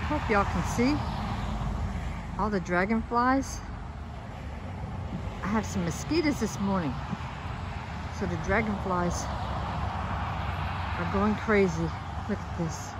hope y'all can see all the dragonflies. I have some mosquitoes this morning, so the dragonflies are going crazy. Look at this.